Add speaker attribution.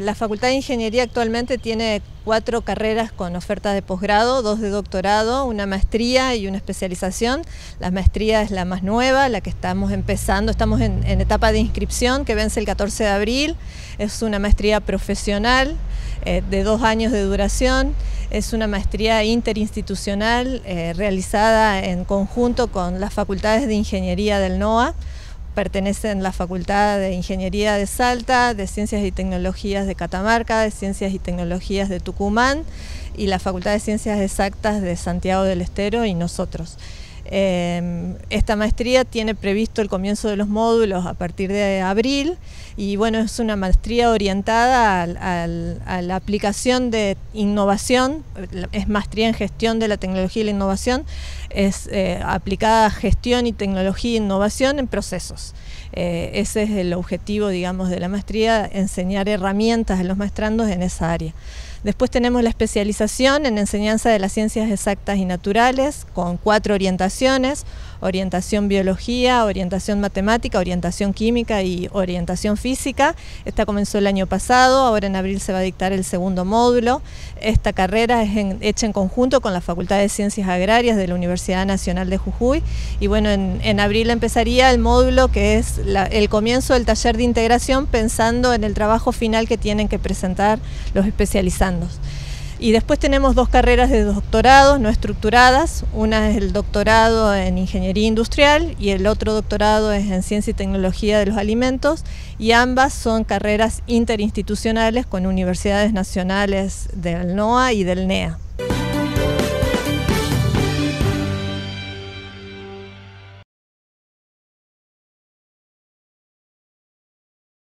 Speaker 1: La Facultad de Ingeniería actualmente tiene 4 carreras con oferta de posgrado, 2 de doctorado, una maestría y una especialización. La maestría es la más nueva, la que estamos empezando, estamos en etapa de inscripción que vence el 14 de abril. Es una maestría profesional de 2 años de duración. Es una maestría interinstitucional realizada en conjunto con las facultades de Ingeniería del NOA. Pertenecen la Facultad de Ingeniería de Salta, de Ciencias y Tecnologías de Catamarca, de Ciencias y Tecnologías de Tucumán y la Facultad de Ciencias Exactas de Santiago del Estero y nosotros. Esta maestría tiene previsto el comienzo de los módulos a partir de abril y bueno, es una maestría orientada a la aplicación de innovación, es maestría en gestión de la tecnología y la innovación, es aplicada a gestión y tecnología e innovación en procesos. Ese es el objetivo, digamos, de la maestría, enseñar herramientas a los maestrandos en esa área. Después tenemos la especialización en enseñanza de las ciencias exactas y naturales con 4 orientaciones: orientación biología, orientación matemática, orientación química y orientación física. Esta comenzó el año pasado, ahora en abril se va a dictar el segundo módulo. Esta carrera es hecha en conjunto con la Facultad de Ciencias Agrarias de la Universidad Nacional de Jujuy y bueno, en abril empezaría el módulo que es el comienzo del taller de integración, pensando en el trabajo final que tienen que presentar los especializandos. Y después tenemos 2 carreras de doctorado no estructuradas. Una es el doctorado en Ingeniería Industrial y el otro doctorado es en Ciencia y Tecnología de los Alimentos, y ambas son carreras interinstitucionales con universidades nacionales del NOA y del NEA.